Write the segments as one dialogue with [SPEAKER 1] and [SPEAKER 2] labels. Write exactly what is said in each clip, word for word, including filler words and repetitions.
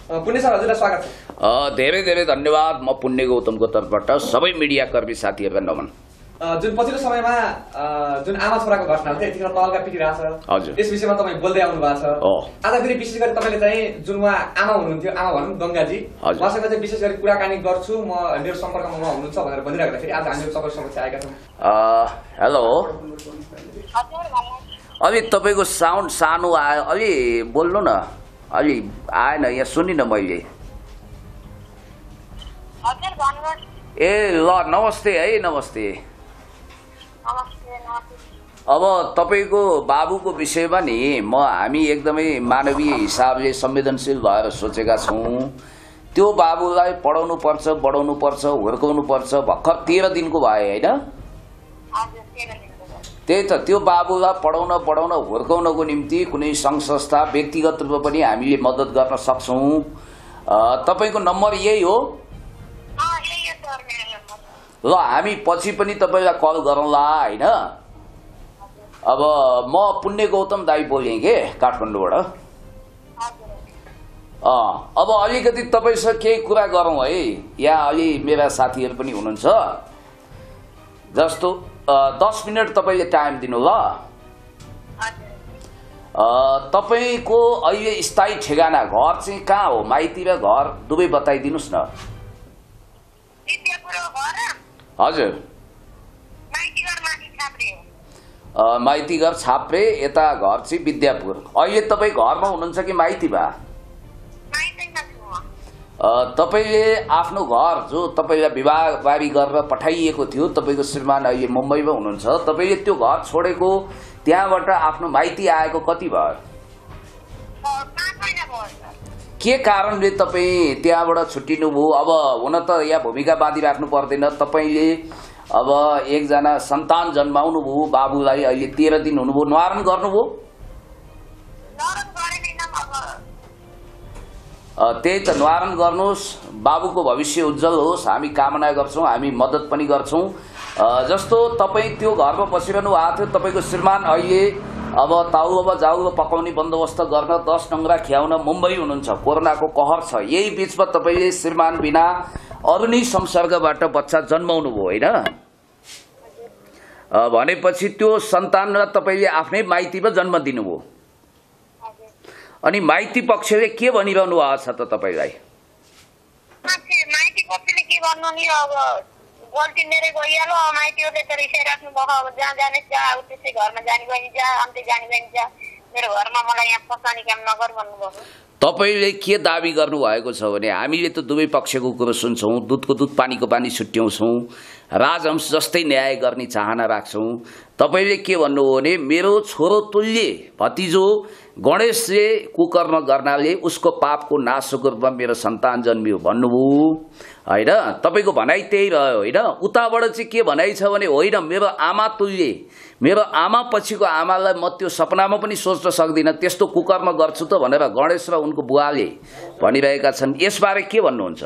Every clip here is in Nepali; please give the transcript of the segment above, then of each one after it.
[SPEAKER 1] पुण्य सर हजुरलाई स्वागत छ।
[SPEAKER 2] धेरै धेरै धन्यवाद। म पुण्य गौतमको तर्फबाट सबै मिडिया कर्मी साथीहरूलाई नमन।
[SPEAKER 1] जुन पछिल्लो समयमा जुन आमा छोराको घटनाहरू थियो यतिखेर तहल्का पिटिरहेको छ, यस विषयमा तपाईँ बोल्दै आउनु भएको छ। आज फेरि विशेष गरी तपाईँले चाहिँ जुन उहाँ आमा हुनुहुन्थ्यो, आमा भनौँ गङ्गाजी, उहाँसँग चाहिँ विशेष गरी कुराकानी गर्छु, म मेरो सम्पर्कमा उहाँ हुनुहुन्छ भनेर भनिराख्दाखेरि आज हामीहरू तपाईँ समक्ष आएका छौँ।
[SPEAKER 2] हेलो, अलि तपाईँको साउन्ड सानो आयो, अलि बोल्नु न, अलि आएन, यहाँ सुनिनँ मैले। ए ल नमस्ते है, नमस्ते। अब तपाईँको बाबुको विषयमा नि म हामी एकदमै मानवीय हिसाबले संवेदनशील भएर सोचेका छौँ। त्यो बाबुलाई पढाउनु पर्छ, बढाउनु पर्छ, हुर्काउनु पर्छ। भर्खर तेह्र दिनको भयो होइन? त्यही त, त्यो बाबुलाई पढाउन बढाउन हुर्काउनको निम्ति कुनै सङ्घ संस्था व्यक्तिगत रूपमा पनि हामीले मद्दत गर्न सक्छौँ। तपाईँको नम्बर यही हो? ल हामी पछि पनि तपाईँलाई कल गरौँला होइन? अब म पुण्य गौतम दाई बोलेँ के काठमाडौँबाट। अब अलिकति तपाईँसँग केही कुरा गरौँ है। यहाँ अलि मेरा साथीहरू पनि हुनुहुन्छ, जस्तो दस मिनट तपाईँले टाइम दिनु ल। तपाईँको अहिले स्थायी ठेगाना घर चाहिँ कहाँ हो? माइती र घर दुवै बताइदिनुहोस् न। हजुर, माइती घर छाप्रे, यता घर चाहिँ विद्यापुर। अहिले तपाईँ घरमा हुनुहुन्छ कि माइतीमा? तपाईँले आफ्नो घर जो तपाईँलाई विवाह बारी गरेर पठाइएको थियो, तपाईँको श्रीमान अहिले मुम्बईमा हुनुहुन्छ, तपाईँले त्यो घर छोडेको त्यहाँबाट आफ्नो माइती आएको कति भयो? के कारणले तपाईँ त्यहाँबाट छुट्टिनु भयो? अब हुन त यहाँ भूमिका बाँधिराख्नु पर्दैन, तपाईँले अब एकजना सन्तान जन्माउनु भयो, बाबुलाई अहिले तेह्र दिन हुनुभयो, न्वारण गर्नुभयो? त्यही त, न्वारण गर्नुहोस्, बाबुको भविष्य उज्जवल होस्, हामी कामना गर्छौँ, हामी मद्दत पनि गर्छौँ। जस्तो तपाईँ त्यो घरमा बसिरहनु भएको थियो, तपाईँको श्रीमान अहिले अब ताउ अब जाउ पकाउने बन्दोबस्त गर्न, दस नङ्ग्रा खियाउन मुम्बई हुनुहुन्छ, कोरोनाको कहर छ। यही बिचमा तपाईँले श्रीमान बिना अरू नै संसर्गबाट बच्चा जन्माउनु भयो होइन? भनेपछि त्यो सन्तानलाई तपाईँले आफ्नै माइतीमा जन्म दिनुभयो। अनि माइती पक्षले के भनिरहनु भएको छ त तपाईँलाई?
[SPEAKER 3] माइती पक्षले के भन्नु नि, अब गल्ती मेरै गइहाल्यो, माइतीहरूले त रिसाइराख्नु भएको, अब जहाँ जाने जा, त्यसै घरमा जाने बहिनी जा, अन्त्य जाने बहिनी जा, मेरो घरमा मलाई यहाँ पसाउने काम नगर भन्नुभयो।
[SPEAKER 2] तपाईँले के दाबी गर्नुभएको छ भने हामीले त दुवै पक्षको कुरो सुन्छौँ, दुधको दुध पानीको पानी छुट्याउँछौँ, राजहंस जस्तै न्याय गर्ने चाहना राख्छौँ। तपाईँले के भन्नुभयो भने मेरो छोरो तुल्य भतिजो गणेशले कुकर्म गर्नाले उसको पापको नाशको रूपमा मेरो सन्तान जन्मियो भन्नुभयो होइन? तपाईँको भनाइ त्यही रह्यो होइन? उताबाट चाहिँ के भनाइ छ भने होइन, मेरो आमा तुल्य, मेरो आमा पछिको आमालाई म त्यो सपनामा पनि सोच्न सक्दिनँ, त्यस्तो कुकर्म गर्छु त भनेर गणेश र उनको बुवाले भनिरहेका छन्। यसबारे के भन्नुहुन्छ?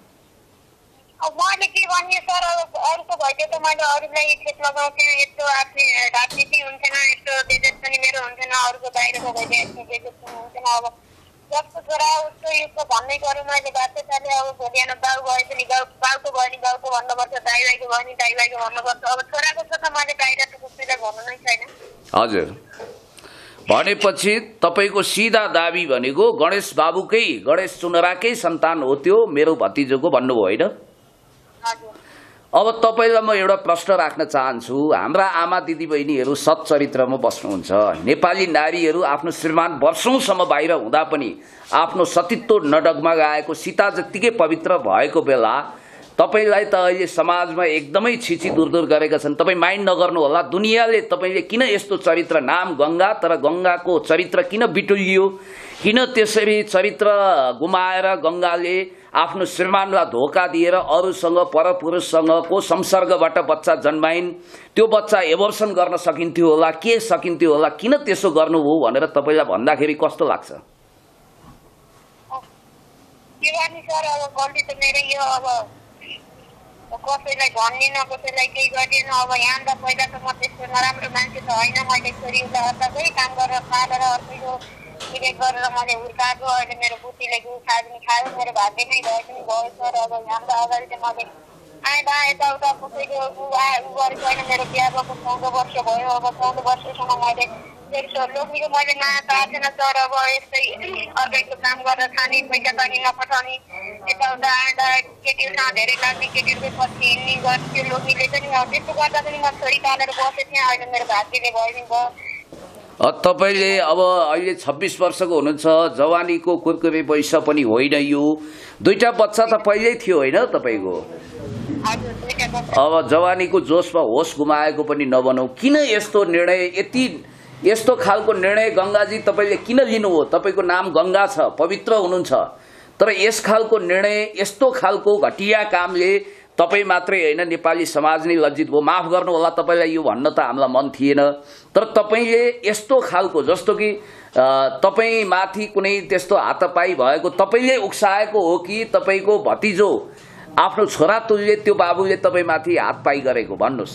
[SPEAKER 3] मैले के भन्ने सर, अरूको भइदियो त मैले अरूलाई ठेस लगाउँथेँ, यस्तो आफ्नो राजनीति हुन्थेन, यस्तो बेजेस पनि मेरो हुन्थेन, अरूको बाहिरको भइदियो यस्तो बेजेस पनि हुन्थेन। अब जस्तो छोरा उसको यस्तो भन्नै गऱ्यो मैले बाध्यताले। अब भोलि बाउ गए पनि बाउको भयो नि बाउको भन्नुपर्छ, दाइ भाइको भयो नि दाइ भाइको भन्नुपर्छ। अब छोराको छ त मैले बाहिर त कसैलाई भन्नु नै छैन।
[SPEAKER 2] हजुर, भनेपछि तपाईँको सिधा दाबी भनेको गणेश बाबुकै, गणेश चुनराकै सन्तान हो त्यो मेरो भतिजोको भन्नुभयो होइन? अब तपाईँलाई म एउटा प्रश्न राख्न चाहन्छु। हाम्रा आमा दिदीबहिनीहरू सत् चरित्रमा बस्नुहुन्छ। नेपाली नारीहरू आफ्नो श्रीमान वर्षौंसम्म बाहिर हुँदा पनि आफ्नो सतीत्व नडगमगाएको सीता जत्तिकै पवित्र भएको बेला तपाईलाई त अहिले समाजमा एकदमै छिछि दूरदूर गरेका छन्। तपाईँ माइन्ड नगर्नु होला, दुनियाँले तपाईँले किन यस्तो चरित्र, नाम गङ्गा तर गङ्गाको चरित्र किन बिटुलियो, किन त्यसरी चरित्र गुमाएर गङ्गाले आफ्नो श्रीमानलाई धोका दिएर अरूसँग परपुरुषसँगको संसर्गबाट बच्चा जन्माइन्। त्यो बच्चा एबोर्सन गर्न सकिन्थ्यो होला, के सकिन्थ्यो होला, किन त्यसो गर्नुभयो भनेर तपाईँलाई भन्दाखेरि कस्तो लाग्छ?
[SPEAKER 3] कसैलाई भन्दिन, कसैलाई केही गर्दिन। अब यहाँ त पहिला त म त्यस्तो नराम्रो मान्छे त होइन, मैले छोरीलाई अर्काकै काम गरेर पालेर अर्कैको मिलेट गरेर मैले हुर्काएको अहिले मेरो बुटीले गुखा पनि खायो मेरो भाग्य नै भए पनि भयो सर अब हाम्रो अगाडि चाहिँ मैले आएँ यताउता कसैको उ उ गरेको होइन मेरो बिहा भएको चौध वर्ष भयो अब चौध वर्षसम्म मैले लोग्नेको मैले माया पाएको छैन सर अब यस्तै अर्कैको काम गरेर खाने पैसा पनि नपठाउने यताउता आँदा केटीहरूसँग धेरै लाग्ने केटीहरूको पछि हिँड्ने गर्थ्यो लोग्नेले पनि अब त्यस्तो गर्दा पनि म छोरी पालेर बसेको थिएँ अहिले मेरो भाग्यले भयो नि भयो।
[SPEAKER 2] तपाईँले अब अहिले छब्बिस वर्षको हुनुहुन्छ जवानीको कुरकुरे पैसा पनि होइन यो दुईटा बच्चा त पहिल्यै थियो होइन तपाईँको अब जवानीको जोसमा होस गुमाएको पनि नबनौ किन यस्तो निर्णय यति यस्तो खालको निर्णय गंगाजी तपाईले किन लिनुभयो तपाईको नाम गंगा छ पवित्र हुनुहुन्छ तर यस खालको निर्णय यस्तो खालको घटिया कामले तपाई मात्रै हैन नेपाली समाज नै लज्जित भयो माफ गर्नु होला तपाईलाई यो भन्न त हामीलाई मन थिएन तर तपाईले यस्तो खालको जस्तो कि तपाई माथि कुनै त्यस्तो हातपाई भएको तपाईले उक्साएको हो कि तपाईको भतिजो आफ्नो छोरा तुल्य त्यो बाबुले तपाई माथि हातपाई गरेको भन्नुस्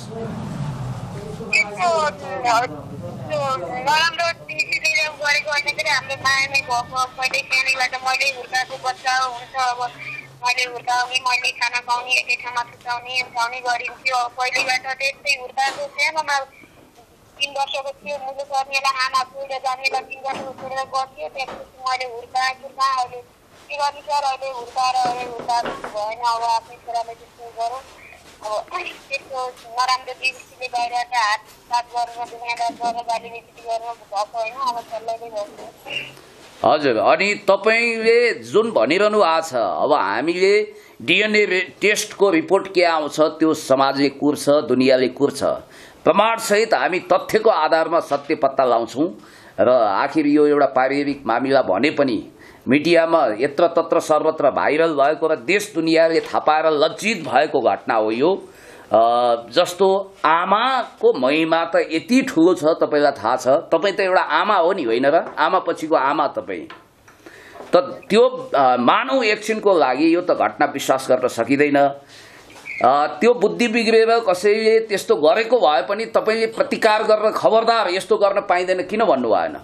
[SPEAKER 3] नराम्रो डिसिजन गरेको होइन कि हामीले मायामै भएको पहिले सानैबाट मैले हुर्काएको बच्चा हुन्छ अब मैले हुर्काउने मैले खाना खुवाउने एकै ठाउँमा सुताउने खुवाउने गरिन्थ्यो पहिलेबाट त्यस्तै हुर्काएको सानोमा तीन वर्षको थियो मुलुक गर्नेलाई आमा छोडेर जानेलाई तीन वर्षको छोडेर गर्थ्यो त्यसपछि मैले हुर्काएँ हुर्का अहिले के गर्ने सर अहिले हुर्काएर अहिले हुर्काएको भएन अब आफ्नै छोराले त्यस्तो गरौँ अब त्यस्तो नराम्रो दृष्टिले बाहिरबाट हात साथ गरेर दुनियाँदार गरेर गाली बेसी गरेर भएको होइन अब चल्लाइदै भएको
[SPEAKER 2] हजुर अनि तपाईले जुन भनिरहनु भएको छ अब हामीले डीएनए टेस्टको रिपोर्ट के आउँछ त्यो समाजले कुर्छ दुनियाँले कुर्छ प्रमाण सहित हामी तथ्यको आधारमा सत्य पत्ता लाउँछौं र आखिर यो एउटा पारिवारिक मामिला भने पनि मिडियामा यत्र तत्र सर्वत्र भाइरल भएको र देश दुनियाँले थाहा पाएर लज्जित भएको घटना हो यो जस्तो आमाको महिमा त यति ठुलो छ तपाईलाई थाहा छ तपाई त एउटा आमा हो नि होइन र आमा पछिको आमा तपाई त त्यो मानव एकछिनको लागि यो त घटना विश्वास गर्न सकिदैन त्यो बुद्धि बिग्रेर कसैले त्यस्तो गरेको भए पनि तपाईले प्रतिकार गरेर खबरदार यस्तो गर्न पाइदैन किन भन्नु भएन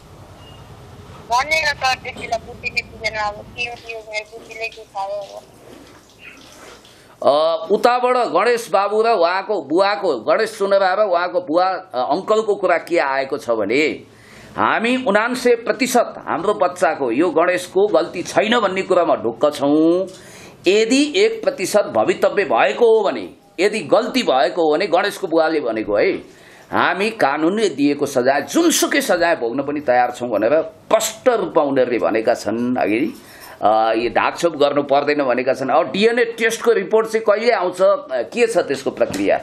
[SPEAKER 3] भनेर त त्यसले बुद्धिले बुझेन अब के हो मेरो बुद्धिले के खायो
[SPEAKER 2] उताबाट गणेश बाबु र उहाँको बुवाको गणेश सुनरा र उहाँको बुवा अंकलको कुरा के आएको छ भने हामी उनान्सय प्रतिशत हाम्रो बच्चाको यो गणेशको गल्ती छैन भन्ने कुरामा ढुक्क छौं यदि एक प्रतिशत भवितव्य भएको हो भने यदि गल्ती भएको हो भने गणेशको बुवाले भनेको है हामी कानूनले दिएको सजाय जुनसुकै सजाय भोग्न पनि तयार छौं भनेर स्पष्ट रूपमा उनीहरूले भनेका छन् अघि यो ढाकछोप गर्नु पर्दैन भनेका छन् अब डीएनए टेस्टको रिपोर्ट चाहिँ कहिले आउँछ के छ त्यसको प्रक्रिया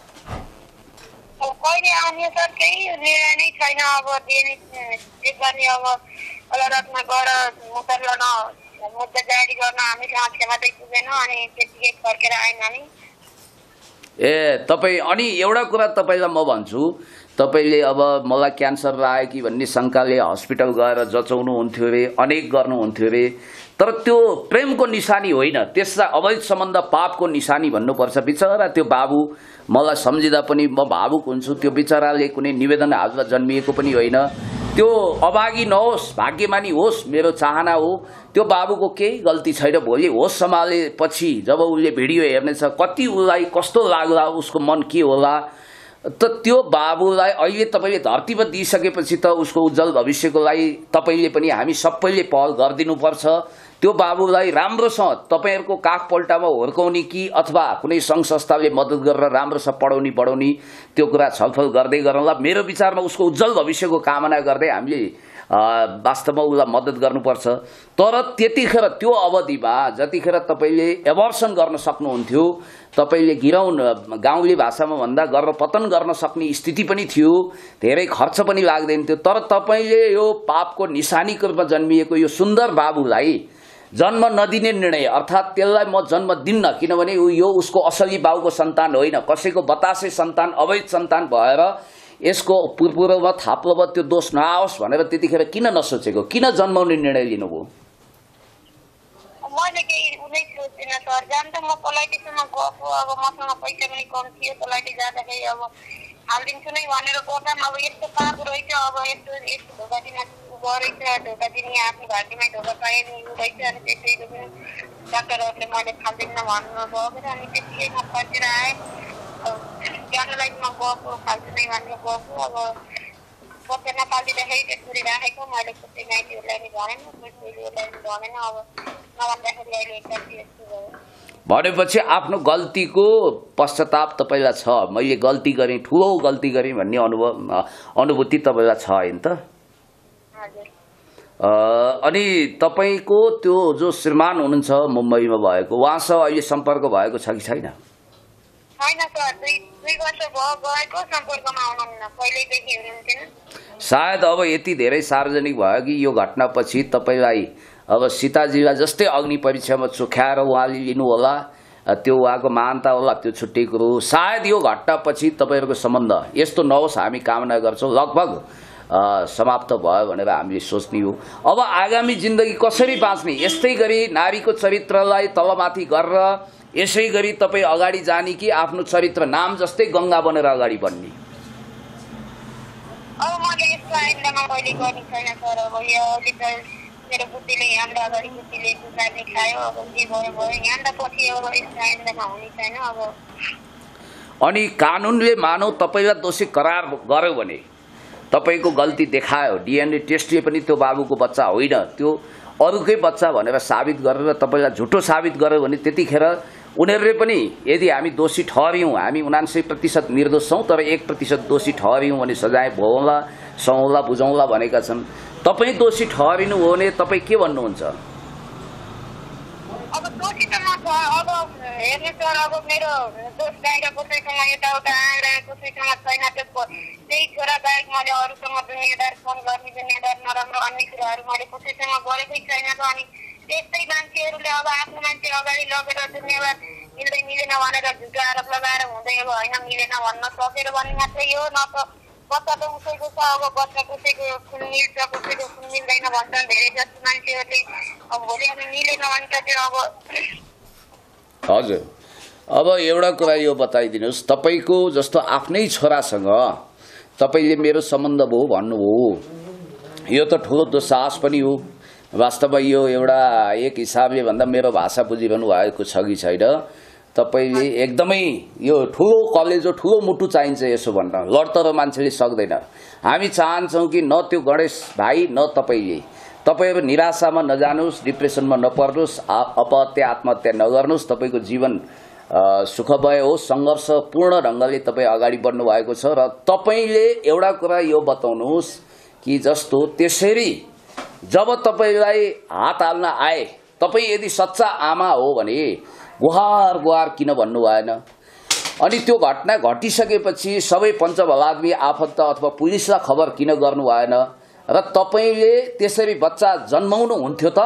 [SPEAKER 3] कहिले आउने सर केही निर्णय नै छैन अब डीएनए चेक गर्ने अब अदालतमा गएर मुद्दा मुद्दा जारी गर्न हामीसँग क्षमता पुगेन अनि त्यतिकै फर्केर आएन हामी
[SPEAKER 2] ए तपाई अनि एउटा कुरा तपाईलाई म भन्छु तपाईले अब मलाई क्यान्सर लाग्यो कि भन्ने शंकाले हस्पिटल गएर जचाउनु हुन्थ्यो रे अनेक गर्नु हुन्थ्यो रे तर त्यो प्रेमको निशानी होइन त्यसलाई अवैध सम्बन्ध पापको निशानी भन्नुपर्छ बिचरा त्यो बाबु मलाई सम्झिदा पनि म भावुक हुन्छु त्यो बिचराले कुनै निवेदन हाल्न जन्मिएको पनि होइन त्यो अभागी नहोस् भाग्यमानी होस् मेरो चाहना हो त्यो बाबुको केही गल्ती छैन भोलि होस सम्हालेपछि जब उसले भिडियो हेर्नेछ कति उसलाई कस्तो लाग्ला उसको मन के होला त त्यो बाबुलाई अहिले तपाईले धरतीमा दिइसकेपछि त उसको उज्जवल भविष्यको लागि तपाईले पनि हामी सबैले पहल गरिदिनु पर्छ त्यो बाबुलाई राम्रोसँग तपाईहरुको काख पल्टामा हुर्काउने कि अथवा कुनै संघ संस्थाले मद्दत गरेर राम्रोसँग पढाउने बढाउने त्यो कुरा छलफल गर्दै गरौँला मेरो विचारमा उसको उज्जवल भविष्यको कामना गर्दै हामीले वास्तवमा उसलाई मद्दत गर्नुपर्छ तर त्यतिखेर त्यो अवधिमा जतिखेर तपाईले एबर्सन गर्न सक्नुहुन्थ्यो तपाईले गिराउन गाउँले भाषामा भन्दा गर्न पतन गर्न सक्ने स्थिति पनि थियो धेरै खर्च पनि लाग्दैन थियो तर तपाईले यो पापको निशानीको रूपमा जन्मिएको यो सुन्दर बाबुलाई जन्म नदिने निर्णय अर्थात त्यसलाई म जन्म दिन्न किनभने यो उसको असली बाबुको सन्तान होइन कसैको बतासे सन्तान अवैध सन्तान भएर यसको पूर्वपूर्व थाप्लोमा त्यो दोष नआओस् भनेर त्यतिखेर किन नसोचेको किन जन्माउने निर्णय लिनुभयो
[SPEAKER 3] मैले केही उनै सोच्दिनँ सर जान त म पलाइटीसँग गएको अब मसँग पैसा पनि कम थियो पलाइटी जाँदाखेरि अब हालिदिन्छु नै भनेर गर्दा अब यस्तो पाएको रहेछ अब यस्तो यस्तो धोका दिन गरेछ ढोका दिने आफ्नो घरमै ढोका पाए नि हुँदैछ अनि त्यसैले पनि डाक्टरहरूले मैले खाल्दिनँ भन्नुभयो भने अनि त्यसै नफर्केर आएँ जानलाई म गएको खाल्छु नै भनेर गएको अब बच्चा नपालिदिँदाखेरि त्यसरी राखेको मैले कसै नाइटीहरूलाई नि भनेन कसैलाई नि भनेन अब नभन्दाखेरि अहिले एकचोटि यस्तो भयो
[SPEAKER 2] भनेपछि आफ्नो गल्तीको पश्चाताप तपाईँलाई छ मैले गल्ती गरेँ ठुलो गल्ती गरेँ भन्ने अनुभव अनुभूति तपाईँलाई छ होइन त अनि तपाईँको त्यो जो श्रीमान हुनुहुन्छ मुम्बईमा भएको उहाँसँग अहिले सम्पर्क भएको छ कि छैन सायद अब यति धेरै सार्वजनिक भयो कि यो घटनापछि तपाईँलाई अब सीताजीलाई जस्तै अग्नि परीक्षामा चोख्याएर उहाँले लिनु होला त्यो उहाँको महानता होला त्यो छुट्टै कुरो सायद यो घटनापछि तपाईँहरूको सम्बन्ध यस्तो नहोस् हामी कामना गर्छौँ लगभग समाप्त भयो भनेर हामीले सोच्ने हो अब आगामी जिन्दगी कसरी बाँच्ने यस्तै गरी नारीको चरित्रलाई तलमाथि गरेर यसै गरी तपाईँ अगाडि जाने कि आफ्नो चरित्र नाम जस्तै गङ्गा बनेर अगाडि बढ्ने
[SPEAKER 3] अब मैले यस्तो आइन्दामा मैले गर्ने छैन सर अब यो मेरो बुद्धिले यहाँबाट अगाडि बुद्धिले गुजार्ने खायो अब के भयो भयो यहाँबाट पछि अब यस्तो आइन्दामा हुने छैन अब
[SPEAKER 2] अनि कानुनले मानौ तपाईँलाई दोषी करार गर्यो भने तपाईँको गल्ती देखायो डिएनए टेस्टले पनि त्यो बाबुको बच्चा होइन त्यो अरूकै बच्चा भनेर साबित गरेर तपाईँलाई झुटो साबित गर्यो भने त्यतिखेर उनीहरूले पनि यदि हामी दोषी ठहर्यौँ हामी उनान्सय प्रतिशत निर्दोष छौँ तर एक प्रतिशत दोषी ठहर्यौँ भने सजाय भोगौँला सहौँला बुझौँला भनेका छन् तपाईँ दोषी ठहरिनु हो भने तपाईँ के भन्नुहुन्छ
[SPEAKER 3] अब दोषी त म अब हेर्नु सर अब मेरो दोष बाहिर कसैसँग यताउता आएर कसैसँग छैन त्यो त्यही छोरा बाहेक मैले अरूसँग दुनियाँदार फोन गर्ने दुनियाँदार नराम्रो अन्य कुराहरू मैले कसैसँग गरेकै छैन त अनि त्यस्तै मान्छेहरूले अब आफ्नो मान्छे अगाडि लगेर दुनियाँबाट मिल्दै मिलेन भनेर झुटो आरोप लगाएर हुँदै अब होइन मिलेन भन्न सकेर भन्ने मात्रै हो न त बच्चा त उसैको छ अब बच्चा कसैको खुन मिल्छ कसैको खुन मिल्दैन भन्छन् धेरै जस्तो मान्छेहरूले अब भोलि अब मिलेन भने त त्यो अब
[SPEAKER 2] हजुर अब एउटा कुरा यो बताइदिनुहोस् तपाईँको जस्तो आफ्नै छोरासँग तपाईँले मेरो सम्बन्ध भयो भन्नुभयो यो त ठुलो दुस्साहस पनि हो वास्तवमा यो एउटा एक हिसाबले भन्दा मेरो भाषा बुझिरहनु भएको छ कि छैन तपाईले एकदमै यो ठुलो कलेजो ठुलो मुटु चाहिन्छ यसो भन्न लड्त र मान्छेले सक्दैन हामी चाहन्छौँ कि न त्यो गणेश भाइ न तपाईँले तपाईहरु निराशामा नजानुस् डिप्रेसनमा नपर्नुस् अपहत्या आत्महत्या नगर्नुस् तपाईको जीवन सुखमय होस् संघर्षपूर्ण ढंगले तपाई अगाडि बढ्नु भएको छ र तपाईले एउटा कुरा यो बताउनुस् कि जस्तो त्यसरी जब तपाईलाई हात हाल्न आए तपाई यदि सच्चा आमा हो भने गुहार गुहार किन भन्नु भएन अनि त्यो घटना घटिसकेपछि सबै पञ्चभलादमी आफन्त अथवा पुलिसलाई खबर किन गर्नु भएन र तपाईले त्यसरी बच्चा जन्माउनु हुन्थ्यो त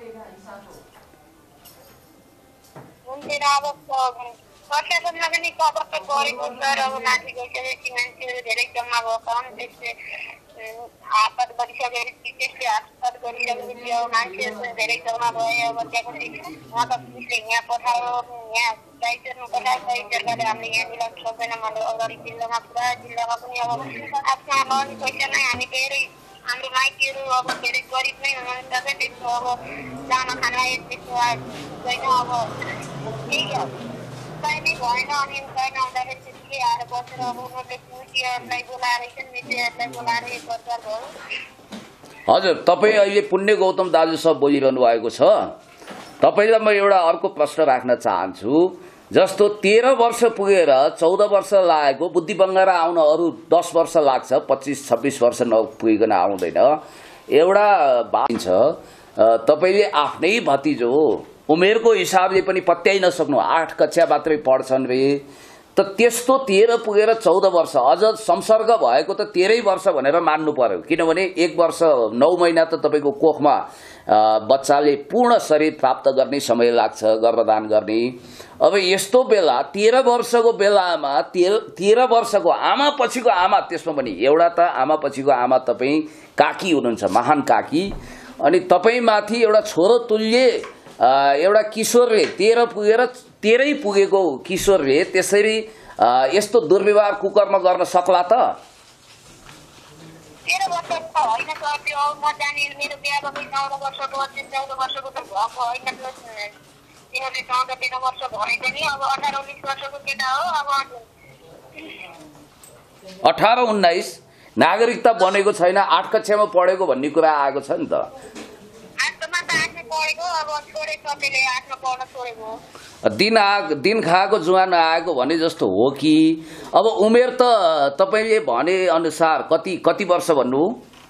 [SPEAKER 3] प्रशासनमा पनि खबर त गरेको सर अब माथि गइसकेपछि मान्छेहरू धेरै जम्मा भएको त्यसले आपत गरिसकेपछि त्यसले आपत गरिसकेपछि अब मान्छेहरू धेरै जम्मा भयो अब त्यसपछि उहाँ त पुलिसले यहाँ पठायो यहाँ दाइजरमा पठायो दाइजरले हामीले यहाँ मिलाउन सक्दैन भने अगाडि जिल्लामा पुरा जिल्लामा पनि अब आफ्नो लनी पैसा नै हामी धेरै हाम्रो माइतीहरू अब धेरै गरिब नै हुनुहुन्छ त्यसको अब जान खाना त्यस्तो छैन अब त्यही उपायले भएन अनि उपाय नहुँदाखेरि त्यसले आएर बसेर अब उनीहरूले पुलिसहरूलाई बोलाएर एकछिन मिडियाहरूलाई बोलाएर एक प्रचार भयो।
[SPEAKER 2] हजुर तपाईँ अहिले पुण्य गौतम दाजु सब बोलिरहनु भएको छ तपाईलाई म एउटा अर्को प्रश्न राख्न चाहन्छु जस्तो तेह्र वर्ष पुगेर चौध वर्ष लागेको बुद्धि बङ्गाएर आउन अरू दस वर्ष लाग्छ पच्चीस छब्बीस वर्ष नपुगिकन आउँदैन एउटा बात छ तपाईले आफ्नै भतिजो उमेरको हिसाबले पनि पत्याइ नसक्नु आठ कक्षा मात्रै पढ्छन् रे त त्यस्तो तेह्र पुगेर चौध वर्ष अझ संसर्ग भएको त तेह्रै वर्ष भनेर मान्नु पर्यो किनभने एक वर्ष नौ महिना त तपाईको कोखमा बच्चाले पूर्ण शरीर प्राप्त गर्ने समय लाग्छ गर्भदान गर्ने अब यस्तो बेला तेह्र वर्षको बेलामा तेह्र वर्षको आमा पछिको आमा त्यसमा पनि एउटा त आमा पछिको आमा तपाईँ काकी हुनुहुन्छ महान काकी अनि तपाईँ माथि एउटा छोरो तुल्य एउटा किशोरले तेह्र पुगेर तेह्रै पुगेको किशोरले त्यसरी यस्तो दुर्व्यवहार कुकर्म गर्न सक्ला त
[SPEAKER 3] तेह्र वर्ष होइन सर त्यो म जाने मेरो बिहा भएको चौध वर्षको चौध वर्षको त भएको होइन तिनीहरूले चौध तेह्र वर्ष भएको नि अब अठार उन्नाइस वर्षको केटा हो अब
[SPEAKER 2] अठार उन्नाइस नागरिकता बनेको छैन आठ कक्षामा पढेको भन्ने कुरा आएको छ नि त
[SPEAKER 3] आठमा त आठमा पढेको अब छोडे सबैले आठमा पढ्न छोडेको
[SPEAKER 2] दिन आ दिन खाएको जुवान आएको भने जस्तो हो कि अब उमेर त तपाईँले भने अनुसार कति कति वर्ष भन्नु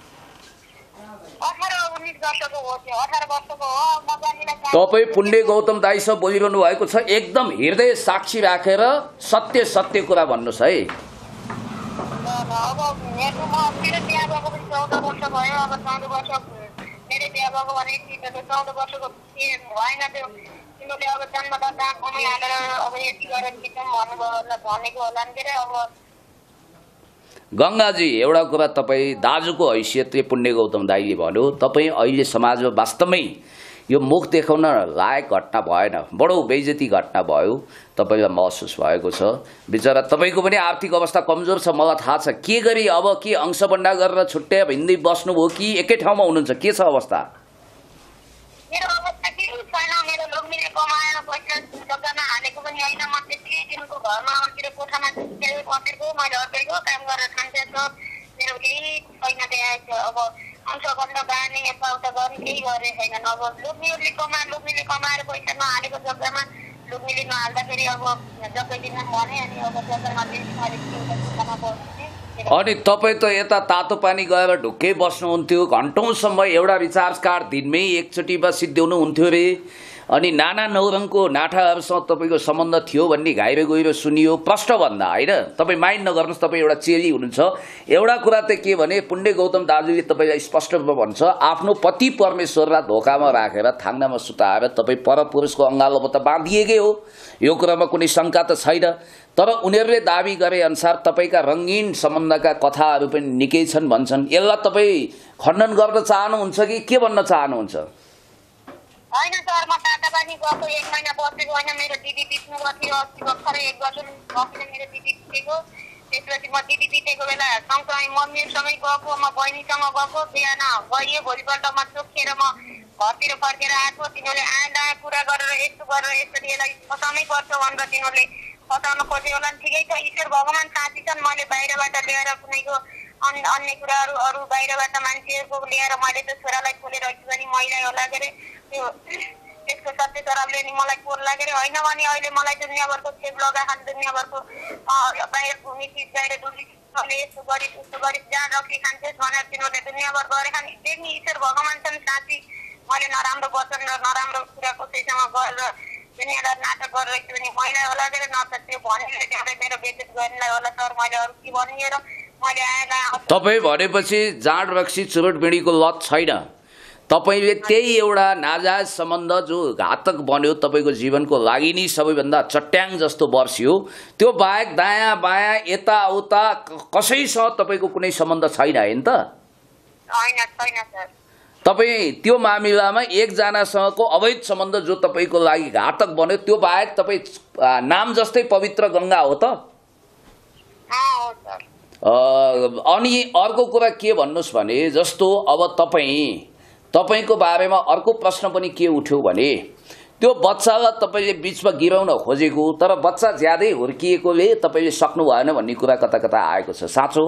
[SPEAKER 2] तपाईँ पुण्य गौतम दाईसँग बोलिरहनु भएको छ एकदम हृदय साक्षी राखेर सत्य सत्य कुरा भन्नुहोस् है
[SPEAKER 3] अब मेरो मेरो बिहा भएको पनि चौध वर्ष भयो अब चौध वर्ष मेरो बिहा भएको भने चौध वर्षको भएन त्यो तिमीले अब जन्मदाता कमै हालेर अब यति गरेर किन भन्नुभयो भनेको होला नि के अब
[SPEAKER 2] गङ्गाजी एउटा कुरा तपाईँ दाजुको हैसियतले पुण्य गौतम दाईले भन्यो तपाईँ अहिले समाजमा वास्तवमै यो मुख देखाउन लायक घटना भएन बडो बेइज्जती घटना भयो तपाईँलाई महसुस भएको छ बिचरा तपाईँको पनि आर्थिक अवस्था कमजोर छ मलाई थाहा छ के गरी अब के अंशबन्डा गरेर छुट्टै हिँड्दै बस्नुभयो कि एकै ठाउँमा हुनुहुन्छ के छ अवस्था
[SPEAKER 3] मेरो अवस्था के छैन मेरो लोग्नेले कमाएर पैसा जग्गामा हालेको पनि होइन म त्यति दिनको घरमा अर्को कोठामा बसेको मैले अर्कैको काम गरेर खान्छु मेरो केही छैन त्यहाँ अब अंशबन्ध बाँड्ने यताउता गर्ने केही गरे छैन अब लोग्नेहरूले कमा लोग्नेले कमाएर पैसा नहालेको जग्गामा लोग्नेले नहाल्दाखेरि अब जग्गा दिन भने अनि अब जग्गामा चाहिँ
[SPEAKER 2] अनि तपाईँ त यता तातो पानी गएर ढुक्कै बस्नुहुन्थ्यो घन्टौँसम्म एउटा रिचार्ज कार्ड दिनमै एकचोटिमा सिद्ध्याउनुहुन्थ्यो रे अनि नाना नौरङको नाठाहरूसँग तपाईँको सम्बन्ध थियो भन्ने घाइरो गहिरो सुनियो प्रष्ट भन्दा होइन तपाईँ माइन्ड नगर्नुहोस् तपाईँ एउटा चेली हुनुहुन्छ एउटा कुरा त के भने पुण्य गौतम दाजुले तपाईँलाई स्पष्ट रूपमा भन्छ आफ्नो पति परमेश्वरलाई धोकामा राखेर थाङ्नामा सुताएर तपाईँ परपुरुषको अङ्गालोमा त बाँधिएकै हो यो कुरामा कुनै शङ्का त छैन तर उनीहरूले दाबी गरे अनुसार तपाईँका रङ्गीन सम्बन्धका कथाहरू पनि निकै छन् भन्छन् यसलाई तपाईँ खण्डन गर्न चाहनुहुन्छ कि के भन्न चाहनुहुन्छ
[SPEAKER 3] होइन सर म ताता पानी गएको एक महिना बसेको होइन मेरो दिदी बित्नु गएको अस्ति भर्खरै एक वर्ष बसेर मेरो दिदी बितेको त्यसपछि म दिदी बितेको बेला सँगसँगै मम्मीसँगै गएको म बहिनीसँग गएको बिहान गइयो भोलिपल्ट म चोखेर म घरतिर फर्केर आएको तिनीहरूले आँडा कुरा गरेर यस्तो गरेर यसरी यसलाई फसाउनै पर्छ भनेर तिनीहरूले फसाउन खोज्यो होला नि ठिकै छ ईश्वर भगवान् साथी छन् मैले बाहिरबाट ल्याएर कुनैको अन्य अन्य कुराहरू अरू बाहिरबाट मान्छेहरूको ल्याएर मैले त छोरालाई खोलेर भने महिला होला के अरे त्यो त्यसको सत्य छोराले नि मलाई कोर लागेर होइन भने अहिले मलाई दुनियाँभरको छेप लगाखान दुनियाँभरको बाहिर घुमी चिज बाहिर डुली यस्तो गरिस उस्तो गरिस जहाँ रक्सी खान्छेस् भनेर तिनीहरूले दुनियाँभर गरे खाने देख्ने ईश्वर भगवान् छन् साथी मैले नराम्रो वचन र नराम्रो कुरा कसैसँग गरेर दुनियाँलाई नाटक गरेर भने महिला होला के अरे न त त्यो भनेर मेरो बेइज्जत गर्नेलाई होला सर मैले अरू के भनिएर मैले आएर
[SPEAKER 2] तपाईँ भनेपछि जाँड रक्सी चुरोट बिडीको लत छैन तपाईले त्यही एउटा नाजायज सम्बन्ध जो घातक बन्यो तपाईको जीवनको लागि नि सबैभन्दा चट्याङ जस्तो बर्सियो त्यो बाहेक दायाँ बायाँ यताउता कसैसँग तपाईको कुनै सम्बन्ध छैन हैन त
[SPEAKER 3] हैन छैन सर
[SPEAKER 2] तपाई त्यो मामिलामा एकजनासँगको अवैध सम्बन्ध जो तपाईको लागि घातक बन्यो त्यो बाहेक तपाई नाम जस्तै पवित्र गंगा हो त
[SPEAKER 3] हो सर
[SPEAKER 2] अनि अर्को कुरा के भन्नुस् भने जस्तो अब तपाई तपाईको बारेमा अर्को प्रश्न पनि के उठ्यो भने त्यो बच्चालाई तपाईले बीचमा गिराउन खोजेको तर बच्चा ज्यादै हुर्किएकोले तपाईले सक्नु भएन भन्ने कुरा कता कता आएको छ साँचो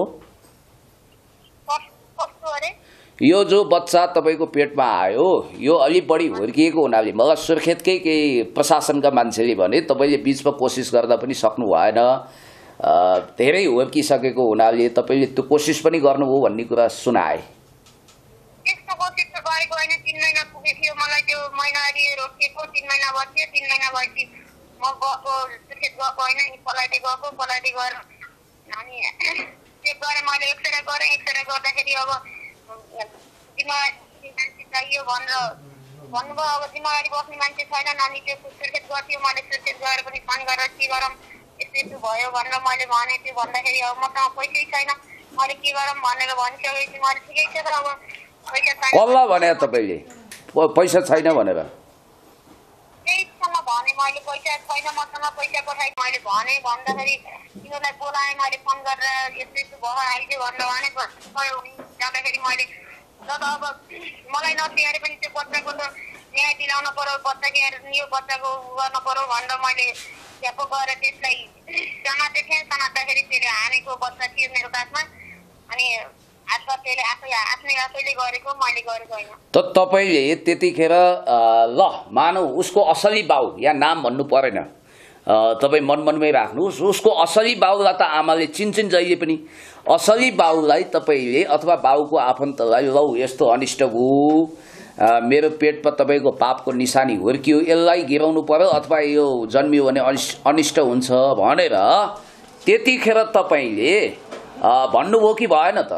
[SPEAKER 2] यो जो बच्चा तपाईको पेटमा आयो यो अलि बढी हुर्किएको हुनाले मलाई सुर्खेतकै केही प्रशासनका मान्छेले भने तपाईले बीचमा कोसिस गर्दा पनि सक्नु भएन धेरै हुर्किसकेको हुनाले तपाईले त्यो कोसिस पनि गर्नुभयो भन्ने कुरा सुनाए
[SPEAKER 3] त्यस्तो कोसिस त गरेको हैन तीन महिना पुगेथ्यो मलाई त्यो महिनारी रोकिएको तीन महिना भयो तीन महिना भएपछि म गएको सुर्खेत गएको हैन पलाटे गएको पलाटे गएर अनि चेक गरे मैले एक्सरे गरे एक्सरे गर्दाखेरि अब जिम्मेवारी मान्छे चाहियो भनेर भन्नुभयो अब जिम्मेवारी बस्ने मान्छे छैन नानी त्यो सुर्खेत गर्थ्यो मैले सुर्खेत गएर पनि फोन गरेर के गरौँ यस्तो यस्तो भयो भनेर मैले भने त्यो भन्दाखेरि अब मसँग पैसै छैन मैले के गरौँ भनेर भनिसकेपछि मैले ठिकै छ तर अब पैसा छैन
[SPEAKER 2] कसलाई भने तपाईले पैसा छैन भनेर
[SPEAKER 3] त्यहीसँग भने मैले पैसा छैन मसँग पैसा पठाइ मैले भने भन्दाखेरि तिनीहरूलाई बोलाएँ मैले फोन गरेर यस्तो यस्तो भयो आइदियो भनेर भने जाँदाखेरि मैले जब अब मलाई नतिहारे पनि त्यो बच्चाको त न्याय दिलाउन पर्यो, बच्चा के यो बच्चाको गर्न पर्यो भनेर मैले त्यहाँ पो गएर त्यसलाई समातेको थिएँ। समात्दाखेरि त्यसले हानेको बच्चा थियो मेरो काखमा, अनि त्यसले आफै आफ्नै आफैले गरेको, मैले गरेको होइन।
[SPEAKER 2] त तपाईँले त्यतिखेर ल मानौ उसको असली बाउ, यहाँ नाम भन्नु परेन, तपाईँ मन मनमै राख्नुहोस्, उसको असली बाउलाई त आमाले चिन्छन् जहिले पनि। असली बाउलाई तपाईँले अथवा बाउको आफन्तलाई लौ यस्तो अनिष्ट भयो, मेरो पेटमा तपाईँको पापको निशानी हुर्कियो, यसलाई गिराउनु पर्यो अथवा यो जन्मियो भने अनिष्ट हुन्छ भनेर त्यतिखेर तपाईँले भन्नुभयो कि भएन त?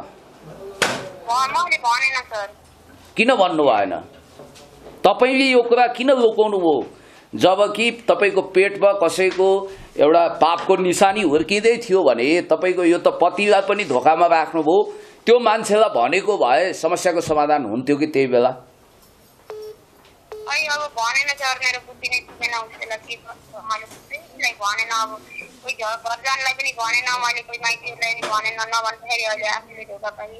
[SPEAKER 2] किन भन्नु भएन? तपाईँले यो कुरा किन लुकाउनु भयो? जबकि तपाईँको पेटमा कसैको एउटा पापको निशानी हुर्किँदै थियो भने तपाईँको यो त पतिलाई पनि धोकामा राख्नुभयो। त्यो मान्छेलाई भनेको भए समस्याको समाधान हुन्थ्यो कि त्यही बेला?
[SPEAKER 3] अब भनेन सर, मेरो बुद्धि नै पुगेन उसलाई के गर्छु, मैले बुझ्दै भनेन। अब कोही घरजनलाई पनि भनेन मैले, कोही माइतीहरूलाई पनि भनेन, नभन्दाखेरि अहिले आफूले धोका पाएँ।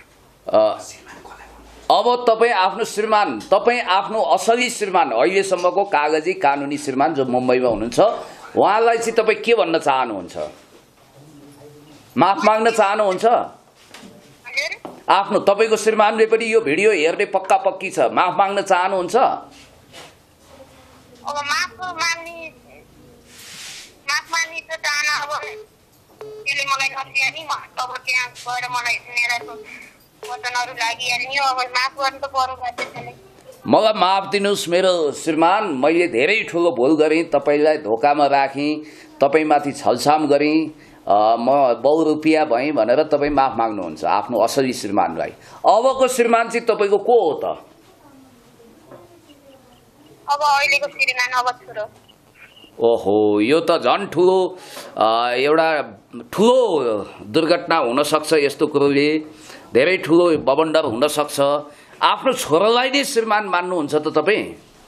[SPEAKER 2] अब तपाईँ आफ्नो श्रीमान, तपाईँ आफ्नो असली श्रीमान, अहिलेसम्मको कागजी कानुनी श्रीमान जो मुम्बईमा हुनुहुन्छ, उहाँलाई चाहिँ तपाईँ के भन्न चाहनुहुन्छ? माफ माग्न चाहनुहुन्छ? आफ्नो तपाईँको श्रीमानले पनि यो भिडियो हेर्ने पक्का पक्की छ, माफ माग्न चाहनुहुन्छ?
[SPEAKER 3] अब माफ माग्ने माफ माग्ने त चाहना, अब त्यसले मलाई नसिया नि, अब त्यहाँ गएर मलाई मेरो वचनहरू लागिहाल्ने, अब माफ गर्नु त पर्यो त्यसैले।
[SPEAKER 2] मलाई माफ दिनुहोस् मेरो श्रीमान, मैले धेरै ठुलो भुल गरेँ, तपाईँलाई धोकामा राखेँ, तपाईँमाथि छलछाम गरेँ, म बहुरूपियाँ भएँ भनेर तपाईँ माफ माग्नुहुन्छ आफ्नो असली श्रीमानलाई। अबको श्रीमान चाहिँ तपाईँको को हो त?
[SPEAKER 3] अब अहिलेको श्रीमान अब छोरो।
[SPEAKER 2] ओहो, यो त झन् ठुलो एउटा ठुलो दुर्घटना हुनसक्छ। यस्तो कुरोले धेरै ठुलो बबन्डर हुनसक्छ। आफ्नो छोरालाई नै श्रीमान मान्नुहुन्छ त तपाईँ?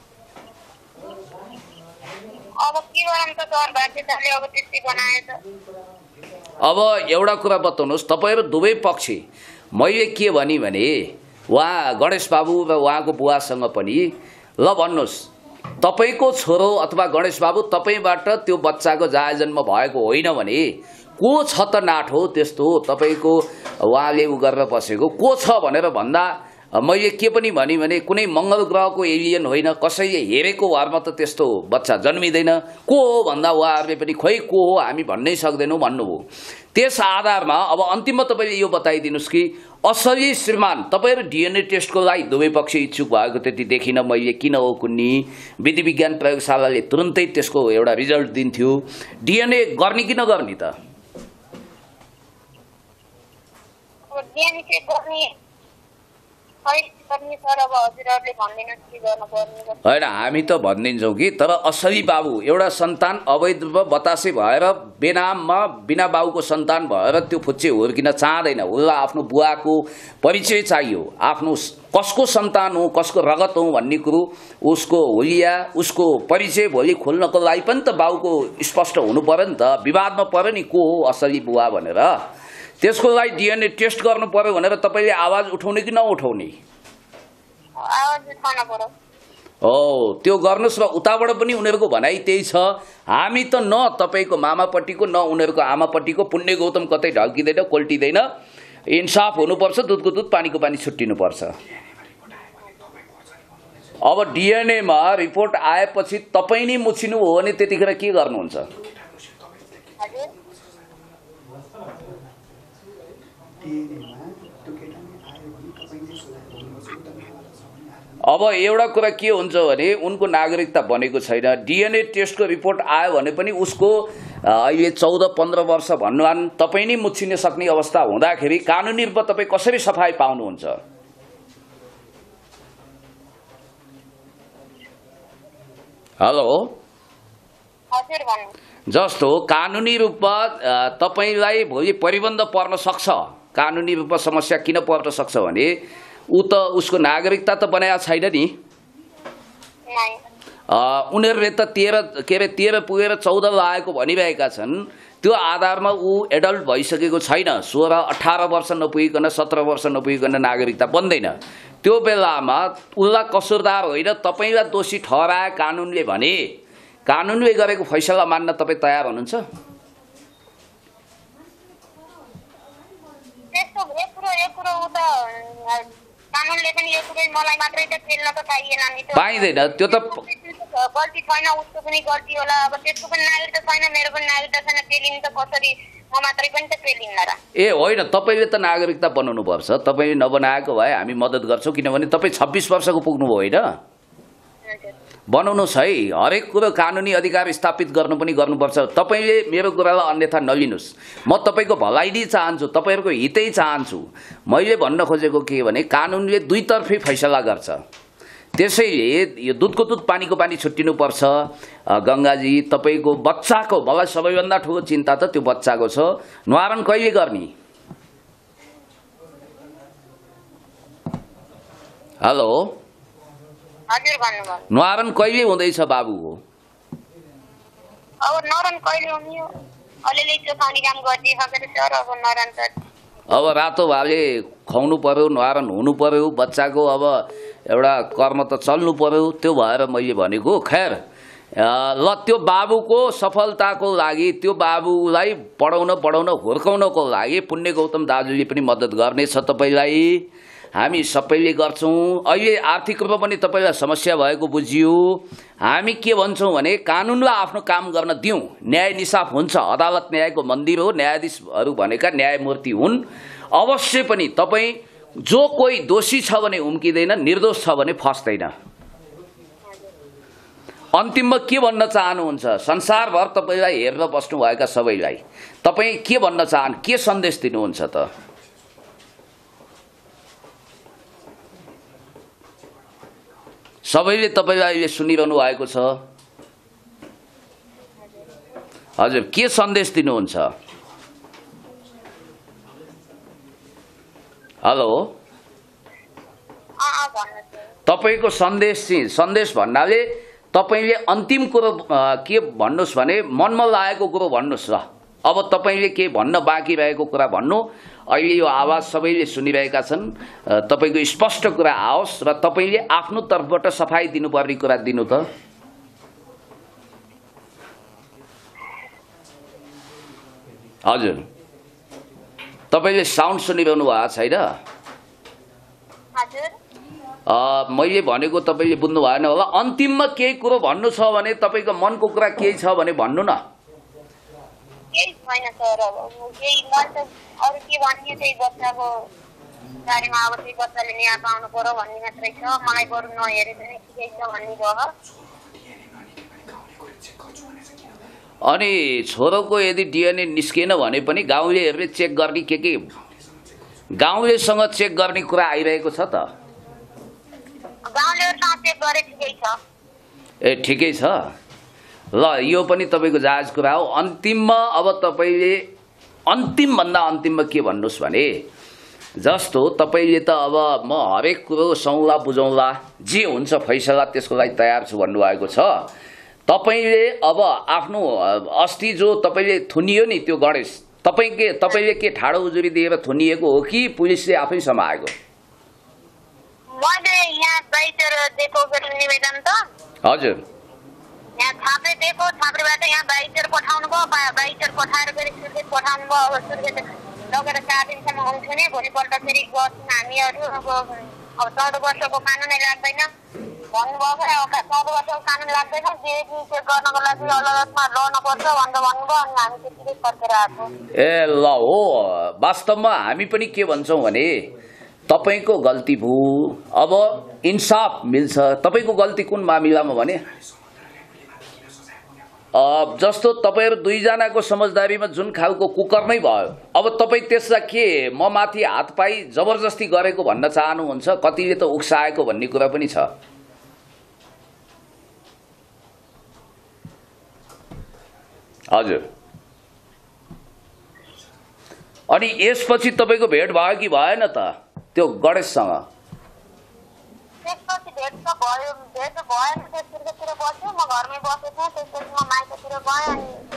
[SPEAKER 3] अब के गरौँ त सर, बाध्यताले अब त्यस्तै बनाएछ।
[SPEAKER 2] अब एउटा कुरा बताउनुहोस्, तपाईँहरू दुवै पक्षी, मैले के भने भने उहाँ गणेश बाबु र उहाँको बुवासँग पनि ल भन्नुहोस्, तपाईँको छोरो अथवा गणेश बाबु तपाईँबाट त्यो बच्चाको जायज जन्म भएको होइन भने को छ त नाठ हो त्यस्तो तपाईँको उहाँले उ गरेर बसेको को छ भनेर भन्दा मैले के पनि भने भने कुनै मङ्गल ग्रहको एलियन होइन, कसैले हेरेको घरमा त त्यस्तो बच्चा जन्मिँदैन। को हो भन्दा उहाँहरूले पनि खोइ को हो हामी भन्नै सक्दैनौँ भन्नुभयो। त्यस आधारमा अब अन्तिममा तपाईँले यो बताइदिनुहोस् कि असली श्रीमान तपाईँहरू डिएनए टेस्टको लागि दुवै पक्ष इच्छुक भएको त्यति देखिन मैले, किन हो कुन्नी विधि विज्ञान प्रयोगशालाले तुरुन्तै त्यसको एउटा रिजल्ट दिन्थ्यो। डिएनए गर्ने कि नगर्ने त? होइन, हामी त भनिदिन्छौँ कि तर असली बाबु एउटा सन्तान अवैध बतासे भएर बेनाममा बिना बाबुको सन्तान भएर त्यो फुच्चे हुर्किन चाहँदैन। उसलाई आफ्नो बुवाको परिचय चाहियो, आफ्नो कसको सन्तान हो कसको रगत हो भन्ने कुरो उसको हुलिया उसको परिचय भोलि खोल्नको लागि पनि त बाबुको स्पष्ट हुनु पर्यो नि त। विवादमा पर्यो नि को हो असली बुवा भनेर, त्यसको लागि डिएनए टेस्ट गर्नु पर्यो भनेर तपाईँले आवाज उठाउने कि नउठाउने? हो, त्यो गर्नुहोस्। र उताबाट पनि उनीहरूको भनाइ त्यही छ, हामी त न तपाईँको मामापट्टिको न उनीहरूको आमापट्टिको, पुण्य गौतम कतै ढल्किँदैन कोल्टिँदैन, इन्साफ हुनुपर्छ, दुधको दुध पानीको पानी छुट्टिनुपर्छ। अब डिएनएमा रिपोर्ट आएपछि तपाईँ नै मुछिनु हो भने त्यतिखेर के गर्नुहुन्छ? अब एउटा कुरा के हुन्छ भने उनको नागरिकता बनेको छैन, डिएनए टेस्टको रिपोर्ट आयो भने पनि उसको अहिले चौध पन्ध्र वर्ष भन्नुहान तपाईँ नै मुछिन सक्ने अवस्था हुँदाखेरि कानुनी रूपमा तपाईँ कसरी सफाई पाउनुहुन्छ? हेलो, जस्तो कानुनी रूपमा तपाईँलाई भोलि परिबन्ध पर्न सक्छ, कानुनी रूपमा समस्या किन पर्न सक्छ भने ऊ त उसको नागरिकता त बनाएको छैन नि। उनीहरूले त तेह्र के अरे तेह्र पुगेर चौध लागेको भनिरहेका छन्। त्यो आधारमा ऊ एडल्ट भइसकेको छैन, सोह्र अठार वर्ष नपुगिकन सत्र वर्ष नपुगिकन नागरिकता बन्दैन। त्यो बेलामा उसलाई कसुरदार होइन तपाईँलाई दोषी ठहराए कानुनले भने कानुनले गरेको फैसला मान्न तपाईँ तयार हुनुहुन्छ? पाइँदैन, त्यो त
[SPEAKER 3] गल्ती छैन, उसको पनि गल्ती होला। अब त्यसको पनि नागरिकता छैन, मेरो पनि नागरिकता छैन, पेलिनु त कसरी म मात्रै पनि त पेलिन्न र?
[SPEAKER 2] ए होइन, तपाईँले त नागरिकता बनाउनु पर्छ। तपाईँले नबनाएको भए हामी मद्दत गर्छौँ, किनभने तपाईँ छब्बिस वर्षको पुग्नुभयो होइन? बनाउनुहोस् है, हरेक कुरो कानुनी अधिकार स्थापित गर्नु पनि गर्नुपर्छ। तपाईँले मेरो कुरालाई अन्यथा नलिनुहोस्। म तपाईँको भलाइ नै चाहन्छु, तपाईँहरूको हितै चाहन्छु। मैले भन्न खोजेको के भने कानुनले दुईतर्फी फैसला गर्छ। त्यसैले यो दुधको दुध पानीको पानी छुट्टिनुपर्छ। गङ्गाजी, तपाईँको बच्चाको मलाई सबैभन्दा ठुलो चिन्ता त त्यो बच्चाको छ। न्वारन कहिले गर्ने? हेलो, न्वारन कहिले हुँदैछ बाबुको? अब रातो भाले खुवाउनु पर्यो, न्वारन हुनु पर्यो, बच्चाको अब एउटा कर्म त चल्नु पर्यो। त्यो भएर मैले भनेको खैर ल त्यो बाबुको सफलताको लागि, त्यो बाबुलाई पढाउन पढाउन हुर्काउनको लागि पुण्य गौतम दाजुले पनि मद्दत गर्नेछ तपाईँलाई। हामी सबैले गर्छौँ। अहिले आर्थिक रूपमा पनि तपाईँलाई समस्या भएको बुझियो। हामी के भन्छौँ भने कानुनलाई आफ्नो काम गर्न दिउँ। न्याय निसाफ हुन्छ, अदालत न्यायको मन्दिर हो, न्यायाधीशहरू भनेका न्यायमूर्ति हुन्। अवश्य पनि तपाईँ जो कोही दोषी छ भने उम्किँदैन, निर्दोष छ भने फस्दैन। अन्तिममा के भन्न चाहनुहुन्छ संसारभर तपाईँलाई हेरेर बस्नुभएका सबैलाई तपाईँ के भन्न चाहनु, के सन्देश दिनुहुन्छ त? सबैले तपाईँलाई सुनिरहनु भएको छ। हजुर, के सन्देश दिनुहुन्छ? हेलो, तपाईँको सन्देश चाहिँ सन्देश भन्नाले तपाईँले अन्तिम कुरो के भन्नुहोस् भने मनमा लागेको कुरो भन्नुहोस्। र अब तपाईँले के भन्न बाँकी रहेको कुरा भन्नु। अहिले यो आवाज सबैले सुनिरहेका छन्, तपाईँको स्पष्ट कुरा आओस् र तपाईँले आफ्नो तर्फबाट सफाई दिनुपर्ने कुरा दिनु त। हजुर, तपाईँले साउन्ड सुनिरहनु भएको छैन? मैले भनेको तपाईँले बुझ्नु भएन होला। अन्तिममा केही कुरो भन्नु छ भने तपाईँको मनको कुरा केही छ भने भन्नु न।
[SPEAKER 3] केही छैन सर, केही मन अरू के भन्ने चाहिँ बच्चाको बारेमा। अब चाहिँ बच्चाले न्याय पाउनु पर्यो भन्ने मात्रै छ। मलाई बरु नहेरे पनि ठिकै छ भन्ने भयो।
[SPEAKER 2] अनि छोरोको यदि डिएनए निस्केन भने पनि गाउँलेहरूले चेक गर्ने के के गाउँलेसँग चेक गर्ने कुरा आइरहेको छ त?
[SPEAKER 3] गाउँलेहरूसँग चेक गरे ठिकै छ।
[SPEAKER 2] ए ठिकै छ। ल यो पनि तपाईँको जायज कुरा हो। अन्तिममा अब तपाईँले अन्तिमभन्दा अन्तिममा के भन्नुहोस् भने जस्तो तपाईँले त अब म हरेक कुरो सौला बुझौँला, जे हुन्छ फैसला त्यसको लागि तयार छु भन्नुभएको छ। तपाईँले अब आफ्नो अस्ति जो तपाईँले थुनियो नि त्यो गणेश, तपाईँ के तपाईँले के ठाडो उजुरी दिएर थुनिएको हो कि पुलिसले आफै समाएको?
[SPEAKER 3] मैले यहाँ बाइटर दिएको निवेदन त
[SPEAKER 2] हजुर
[SPEAKER 3] यहाँ छाप्रे दिएको, छाप्रेबाट यहाँ बाइटर पठाउनु भयो, बाइटर पठाएर फेरि सुर्खेत पठाउनु भयो। अब सुर्खेत लगेर चार दिनसम्म आउँथ्यो नि, भोलिपल्ट फेरि गर्छौँ हामीहरू। अब अब चौध वर्षको कानुनै लाग्दैन भन्नुभयो। अब चौध वर्षको कानुन लाग्दैन, जे चेक गर्नको लागि अदालतमा लड्नुपर्छ भनेर भन्नुभयो। अनि हामी त्यतिकै फर्केर आएको।
[SPEAKER 2] ए ल हो, वास्तवमा हामी पनि के भन्छौँ भने तपाईको गल्ती भयो, अब इन्साफ मिल्छ। तपाईको गल्ती कुन मामिलामा भने अब जस्तो तपाईहरु दुईजनाको समझदारीमा जुन खालको कुकर्मै भयो, अब तपाई त्यसलाई के म माथि हात पाई जबरजस्ती गरेको भन्न चाहनुहुन्छ? कतिले त उक्साएको भन्ने कुरा पनि छ। हजुर, अनि यसपछि तपाईको भेट भयो कि भएन त त्यो गणेशसँग?
[SPEAKER 3] त्यसपछि भेट त भयो, भेट भएन। त्यसतिर बस्यो, म घरमै बसेको थिएँ। त्यसपछि म माइततिर गएँ। अनि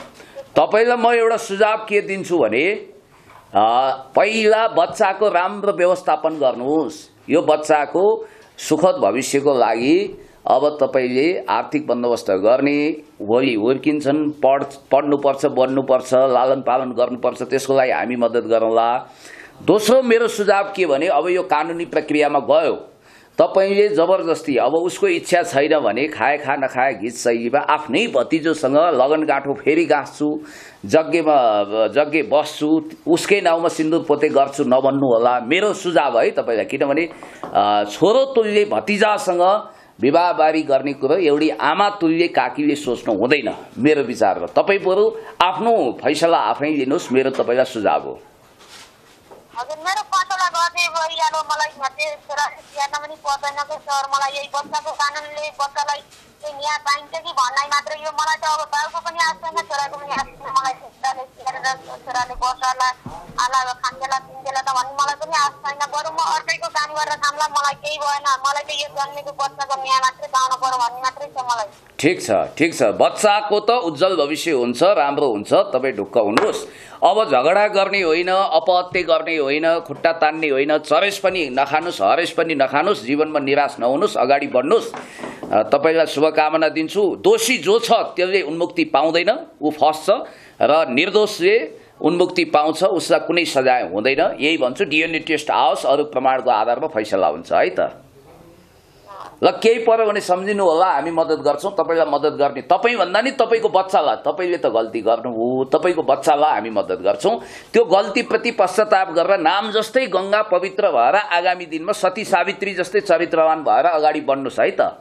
[SPEAKER 2] तपाईलाई म एउटा सुझाव के दिन्छु भने पहिला बच्चाको राम्रो व्यवस्थापन गर्नुहोस्। यो बच्चाको सुखद भविष्यको लागि अब तपाईले आर्थिक बन्दोबस्त गर्ने, भोलि हुर्किन्छन्, पढ पढ्नुपर्छ, बढ्नुपर्छ, लालन पालन गर्नुपर्छ, त्यसको लागि हामी मद्दत गरौँला। दोस्रो मेरो सुझाव के भने अब यो कानुनी प्रक्रियामा गयो, तपाईले जबरजस्ती अब उसको इच्छा छैन भने खाए खा नखाए घिच शैलीमा आफ्नै भतिजोसँग लगन गाँठो फेरि गाँच्छु, जग्गेमा जग्गे बस्छु, उसकै नाउँमा सिन्दुर पोते गर्छु नभन्नु होला, मेरो सुझाव है तपाईलाई। किनभने छोरो तुल्य भतिजासँग विवाहबारी गर्ने कुरो एउटी आमा तुल्य काकीले सोच्नु हुँदैन मेरो विचारमा। तपाई बरु आफ्नो फैसला आफै लिनुहोस्, मेरो तपाईलाई सुझाव हो।
[SPEAKER 3] हजुर, मेरो पसला गर्दै भइहाल्यो, मलाई घटे छोरा स्याहार्न पनि पर्दैन के सर। मलाई यही बच्चाको कानुनले बच्चालाई चाहिँ न्याय पाइन्छ कि भन्नाइ मात्र। यो मलाई त अब बाउको पनि आश छैन, छोराको पनि आश छैन। मलाई छोराले स्याहारेर छोराले बस्ला आला खान्जेला पिन्जेला त भन्ने मलाई पनि आश छैन। बरु म अर्कैको काम गरेर खाम्ला, मलाई केही भएन। मलाई त यो जन्मेको बच्चाको न्याय मात्रै पाउनु पर्यो भन्ने मात्रै छ मलाई।
[SPEAKER 2] ठिक छ, ठिक छ। बच्चाको त उज्जवल भविष्य हुन्छ, राम्रो हुन्छ, तपाईँ ढुक्क हुनुहोस्। अब झगडा गर्ने होइन, अपहत्या गर्ने होइन, खुट्टा तान्ने होइन, चरेस पनि नखानुस्, हरेस पनि नखानुस्, जीवनमा निराश नहुनुहोस्, अगाडि बढ्नुहोस्। तपाईलाई शुभकामना दिन्छु। दोषी जो छ त्यसले उन्मुक्ति पाउँदैन, ऊ फस्छ, र निर्दोषले उन्मुक्ति पाउँछ, उसलाई कुनै सजाय हुँदैन। यही भन्छु, डिएनए टेस्ट आओस्, अरू प्रमाणको आधारमा फैसला हुन्छ है त। ल केही पर्यो भने सम्झिनु होला, हामी मद्दत गर्छौँ। तपाईलाई मद्दत गर्ने, तपाईँ भन्दा नि तपाईँको बच्चालाई, तपाईँले त गल्ती गर्नु हो, तपाईँको बच्चालाई हामी मद्दत गर्छौँ। त्यो गल्तीप्रति पश्चाताप गरेर नाम जस्तै गङ्गा पवित्र भएर आगामी दिनमा सती सावित्री जस्तै चरित्रवान भएर अगाडि बढ्नुहोस् है त।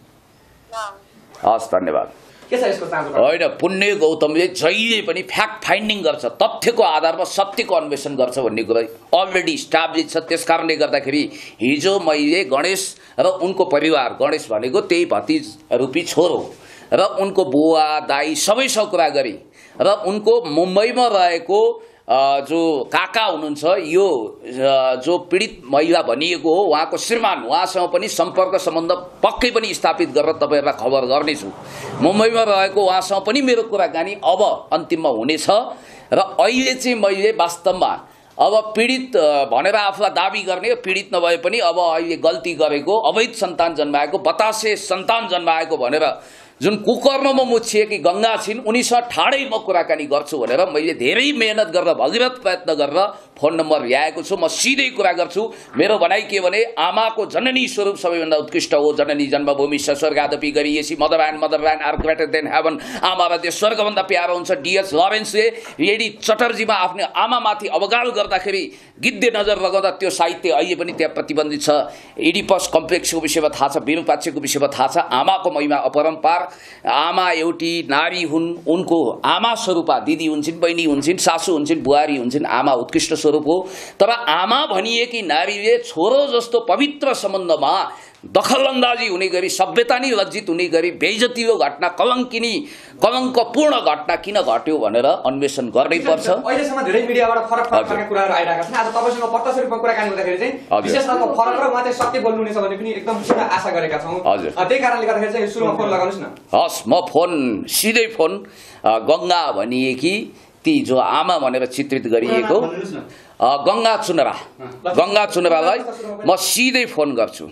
[SPEAKER 2] हस्, धन्यवाद। होइन, पुण्य गौतमले जहिले पनि फ्याक्ट फाइन्डिङ गर्छ, तथ्यको आधारमा सत्यको अन्वेषण गर्छ भन्ने कुरा अलरेडी इस्टाब्लिस छ। त्यस कारणले गर्दाखेरि हिजो मैले गणेश र उनको परिवार, गणेश भनेको त्यही भतिज रूपी छोरो र उनको बुवा दाई सबैसँग कुरा गरेँ, र उनको मुम्बईमा रहेको जो काका हुनुहुन्छ, यो जो पीडित महिला भनिएको हो उहाँको श्रीमान, उहाँसँग पनि सम्पर्क सम्बन्ध पक्कै पनि स्थापित गरेर तपाईँहरूलाई खबर गर्नेछु। मुम्बईमा रहेको उहाँसँग पनि मेरो कुराकानी अब अन्तिममा हुनेछ। र अहिले चाहिँ मैले वास्तवमा अब पीडित भनेर आफूलाई दाबी गर्ने, पीडित नभए पनि अब अहिले गल्ती गरेको, अवैध सन्तान जन्माएको, बतासे सन्तान जन्माएको भनेर जुन कुकर्ममा मुछिएकी गङ्गा छिन्, उनीसँग ठाडै म कुराकानी गर्छु भनेर मैले धेरै मेहनत गरेर भगीरथ प्रयत्न गरेर फोन नम्बर ल्याएको छु। म सिधै कुरा गर्छु। मेरो भनाइ के भने आमाको जननी स्वरूप सबैभन्दा उत्कृष्ट हो। जननी जन्मभूमि स्वर्गादपि गरिएसी, mother land mother land are greater than heaven. आमा र त्यो स्वर्गभन्दा प्यारो हुन्छ। डिएच लरेन्सले लेडी चटर्जीमा आफ्नो आमामाथि अवगाल गर्दाखेरि गिद्धे नजर लगाउँदा त्यो साहित्य अहिले पनि त्यहाँ प्रतिबन्धित छ। इडिपस कम्प्लेक्सको विषयमा थाहा छ, विरूपाक्षको विषयमा थाहा छ। आमाको महिमा अपरम्पार। आमा एउटी नारी हुन्, उनको आमा स्वरूपा दिदी हुन्छन्, बहिनी हुन्छन्, सासू हुन्छन्, बुहारी हुन्छन्। आमा उत्कृष्ट स्वरूप हो। तर आमा भनिएकी नारीले छोरो जस्तो पवित्र सम्बन्धमा दखलअन्दाजी हुने गरी, सभ्यता नै लज्जित हुने गरी बेइज्जतीको घटना, कलङ्किनी कलङ्कपूर्ण घटना किन घट्यो भनेर अन्वेषण गर्नै पर्छ।
[SPEAKER 1] अहिलेसम्म धेरै मिडियाबाट फरक फरक कुराहरू आइरहेका छन्। आज तपाईँसँग प्रत्यक्ष रूपमा कुराकानी हुँदाखेरि चाहिँ विशेष खालको फरक र उहाँ चाहिँ सत्य बोल्नुहुनेछ भन्ने पनि एकदम पूर्ण आशा गरेका छौँ। त्यही कारणले गर्दाखेरि चाहिँ सुरुमा फोन लगाउनुहोस् न।
[SPEAKER 2] हस्, म फोन सिधै फोन गङ्गा भनिएकी ती जो आमा भनेर चित्रित गरिएको गङ्गा चुनरा, गङ्गा चुनरालाई म सिधै फोन गर्छु।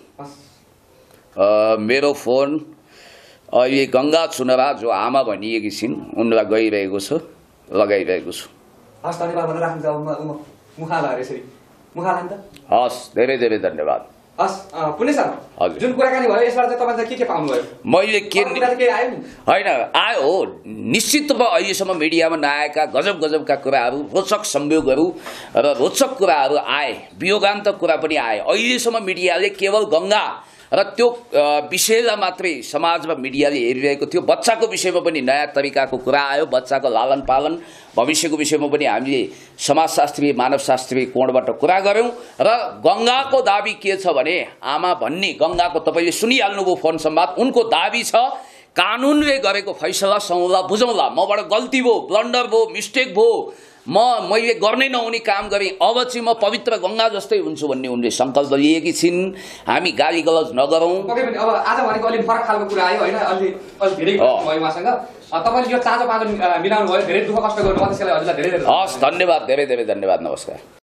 [SPEAKER 2] मेरो फोन अहिले गङ्गा चुनरा जो आमा भनिएकी छिन् उनलाई गइरहेको छ, लगाइरहेको छु।
[SPEAKER 1] हस्, धन्यवाद भनेर राख्नु मुखाला यसरी मुखाला नि त।
[SPEAKER 2] हस्, धेरै धेरै धन्यवाद।
[SPEAKER 1] हस्, पुण्य सर, जुन कुराकानी भयो यसबाट चाहिँ तपाईले के के पाउनुभयो?
[SPEAKER 2] मैले के
[SPEAKER 1] आयो नि?
[SPEAKER 2] होइन, आयो हो। निश्चित रूपमा अहिलेसम्म मिडियामा नआएका गजब गजबका कुराहरू, रोचक संयोगहरू र रोचक कुराहरू आए, वियोगान्तक कुरा पनि आए। अहिलेसम्म मिडियाले केवल गङ्गा र त्यो विषयलाई मात्रै समाजमा मिडियाले हेरिरहेको थियो। बच्चाको विषयमा पनि नयाँ तरिकाको कुरा आयो। बच्चाको लालन पालन, भविष्यको विषयमा पनि हामीले समाजशास्त्रीय मानवशास्त्रीय कोणबाट कुरा गऱ्यौँ। र गङ्गाको दाबी के छ भने, आमा भन्ने गङ्गाको तपाईँले सुनिहाल्नुभयो फोन संवाद, उनको दाबी छ कानुनले गरेको फैसला सौँला बुझौँला, मबाट गल्ती भयो, ब्लन्डर भयो, मिस्टेक भयो, म मैले गर्नै नहुने काम गरेँ, अब चाहिँ म पवित्र गङ्गा जस्तै हुन्छु भन्ने उनले सङ्कल्प लिएकी छिन्। हामी गाली गलौज नगरौँ।
[SPEAKER 1] अब आज भनेको अलिक फरक खालको कुरा आयो होइन, अलि अलि धेरै भयो उहाँसँग। तपाईँले यो चाँजो पाँजो मिलाउनु भयो धेरै दुःख कष्ट गर्नुभयो त्यसैले हजुरलाई धेरै धेरै
[SPEAKER 2] हस् धन्यवाद धेरै धेरै धन्यवाद नमस्कार।